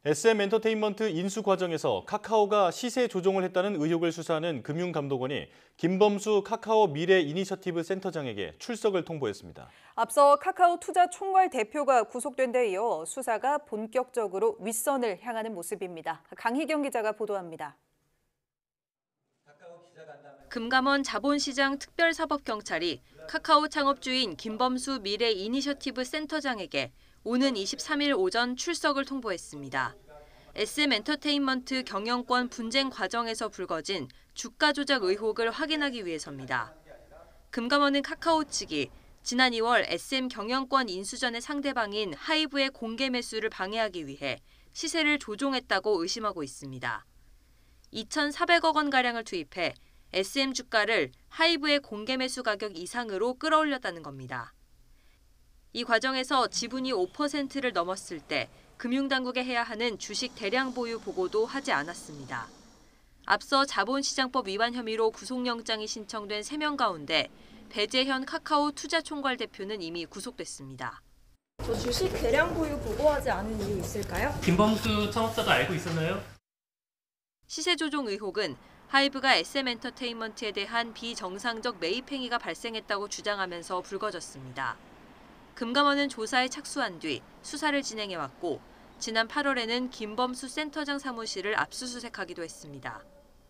SM엔터테인먼트 인수 과정에서 카카오가 시세 조종을 했다는 의혹을 수사하는 금융감독원이 김범수 카카오 미래 이니셔티브 센터장에게 출석을 통보했습니다. 앞서 카카오 투자 총괄 대표가 구속된 데 이어 수사가 본격적으로 윗선을 향하는 모습입니다. 강희경 기자가 보도합니다. 금감원 자본시장 특별사법경찰이 카카오 창업주인 김범수 미래 이니셔티브 센터장에게 오는 23일 오전 출석을 통보했습니다. SM엔터테인먼트 경영권 분쟁 과정에서 불거진 주가 조작 의혹을 확인하기 위해서입니다. 금감원은 카카오 측이 지난 2월 SM 경영권 인수 전의 상대방인 하이브의 공개 매수를 방해하기 위해 시세를 조종했다고 의심하고 있습니다. 2,400억 원가량을 투입해 SM 주가를 하이브의 공개 매수 가격 이상으로 끌어올렸다는 겁니다. 이 과정에서 지분이 5%를 넘었을 때 금융당국에 해야 하는 주식 대량 보유 보고도 하지 않았습니다. 앞서 자본시장법 위반 혐의로 구속영장이 신청된 3명 가운데 배재현 카카오 투자총괄 대표는 이미 구속됐습니다. 저 주식 대량 보유 보고하지 않은 이유 있을까요? 김범수 창업자도 알고 있었나요? 시세 조종 의혹은 하이브가 SM엔터테인먼트에 대한 비정상적 매입 행위가 발생했다고 주장하면서 불거졌습니다. 금감원은 조사에 착수한 뒤 수사를 진행해왔고 지난 8월에는 김범수 센터장 사무실을 압수수색하기도 했습니다.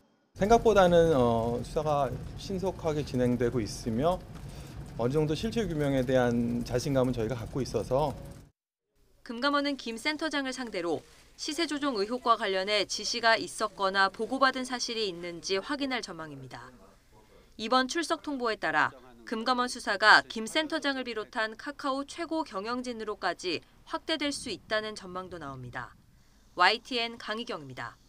생각보다는 수사가 신속하게 진행되고 있으며 어느 정도 실체 규명에 대한 자신감은 저희가 갖고 있어서 금감원은 김 센터장을 상대로 시세 조종 의혹과 관련해 지시가 있었거나 보고받은 사실이 있는지 확인할 전망입니다. 이번 출석 통보에 따라 금감원 수사가 김 센터장을 비롯한 카카오 최고 경영진으로까지 확대될 수 있다는 전망도 나옵니다. YTN 강희경입니다.